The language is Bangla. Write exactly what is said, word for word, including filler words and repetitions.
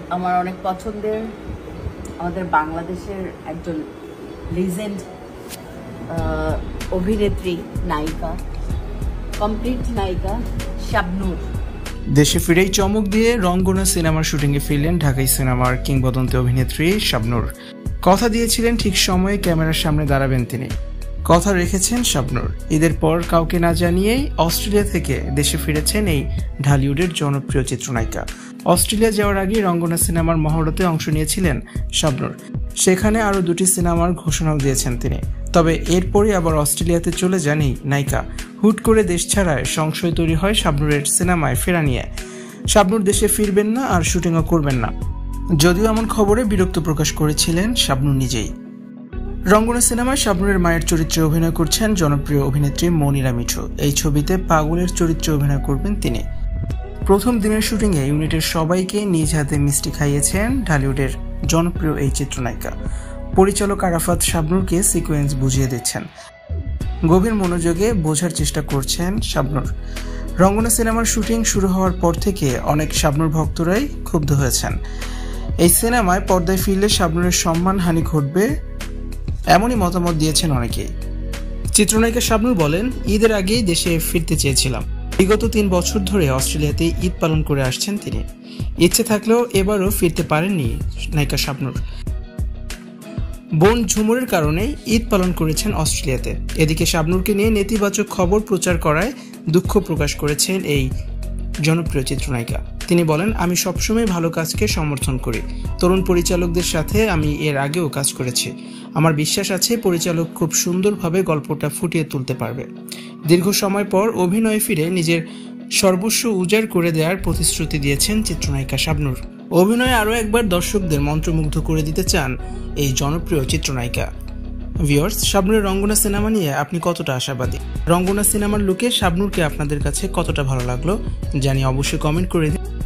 আমার অনেক পছন্দের আমাদের বাংলাদেশের একজন লিজেন্ড অভিনেত্রী, নায়িকা, কমপ্লিট নায়িকা শাবনূর। দেশে ফিরেই চমক দিয়ে রঙ্গনা সিনেমার শুটিংয়ে ফিরলেন ঢাকাই সিনেমার কিংবদন্তি অভিনেত্রী শাবনূর। কথা দিয়েছিলেন ঠিক সময়ে ক্যামেরার সামনে দাঁড়াবেন তিনি। কথা রেখেছেন শাবনূর। ঈদের পর কাউকে না জানিয়েই অস্ট্রেলিয়া থেকে দেশে ফিরেছেন এই ঢালিউডের জনপ্রিয় চিত্রনায়িকা। অস্ট্রেলিয়া যাওয়ার আগে রঙ্গনা সিনেমার মহরতে অংশ নিয়েছিলেন শাবনূর। সেখানে আরও দুটি সিনেমার ঘোষণাও দিয়েছেন তিনি। তবে এরপরই আবার অস্ট্রেলিয়াতে চলে যান এই নায়িকা। হুট করে দেশ ছাড়ায় সংশয় তৈরি হয় শাবনূরের সিনেমায় ফেরা নিয়ে। শাবনূর দেশে ফিরবেন না আর শুটিংও করবেন না, যদিও এমন খবরে বিরক্ত প্রকাশ করেছিলেন শাবনূর নিজেই। রঙ্গনা সিনেমায় শাবনূরের মায়ের চরিত্রে অভিনয় করছেন জনপ্রিয় অভিনেত্রী মনিরা মিঠু। এই ছবিতে পাগলের চরিত্রে অভিনয় করবেন তিনি। প্রথম দিনের শুটিংয়ে ইউনিটের সবাইকে নিজ হাতে মিষ্টি খাইয়েছেন ঢালিউডের জনপ্রিয় এই চিত্রনায়িকা। পরিচালক আরাফাত শাবনূরকে সিকোয়েন্স বুঝিয়ে দিচ্ছেন। গভীর মনোযোগে বোঝার চেষ্টা করছেন শাবনূর। রঙ্গনা সিনেমার শুটিং শুরু হওয়ার পর থেকে অনেক শাবনূর ভক্তরাই ক্ষুব্ধ হয়েছেন। এই সিনেমায় পর্দায় ফিরলে শাবনূরের সম্মানহানি ঘটবে, এমনই মতামত দিয়েছেন অনেকেই। চিত্রনায়িকা শাবনূর বলেন, ঈদের আগেই দেশে ফিরতে চেয়েছিলাম। বিগত তিন বছর ধরে অস্ট্রেলিয়াতে ঈদ পালন করে আসছেন তিনি। ইচ্ছে থাকলেও এবারও ফিরতে পারেননি নায়িকা শাবনূর। বোন ঝুমুরের কারণে ঈদ পালন করেছেন অস্ট্রেলিয়াতে। এদিকে শাবনূরকে নিয়ে নেতিবাচক খবর প্রচার করায় দুঃখ প্রকাশ করেছেন এই জনপ্রিয় চিত্রনায়িকা। তিনি বলেন, আমি সবসময় ভালো কাজকে সমর্থন করি। তরুণ পরিচালকদের সাথে আমি এর আগেও কাজ করেছি। আমার বিশ্বাস আছে পরিচালক খুব সুন্দরভাবে গল্পটা ফুটিয়ে তুলতে পারবে। দীর্ঘ সময় পর অভিনয়ে ফিরে নিজের সর্বস্ব উজাড় করে দেওয়ার প্রতিশ্রুতি দিয়েছেন চিত্রনায়িকা শাবনূর। অভিনয়ে আরও একবার দর্শকদের মন্ত্রমুগ্ধ করে দিতে চান এই জনপ্রিয় চিত্রনায়িকা। ভিউয়ার্স, শাবনূরের রঙ্গনা সিনেমা নিয়ে আপনি কতটা আশাবাদী? রঙ্গনা সিনেমার লুকে শাবনূরকে আপনাদের কাছে কতটা ভালো লাগলো জানিয়ে অবশ্যই কমেন্ট করে দিন।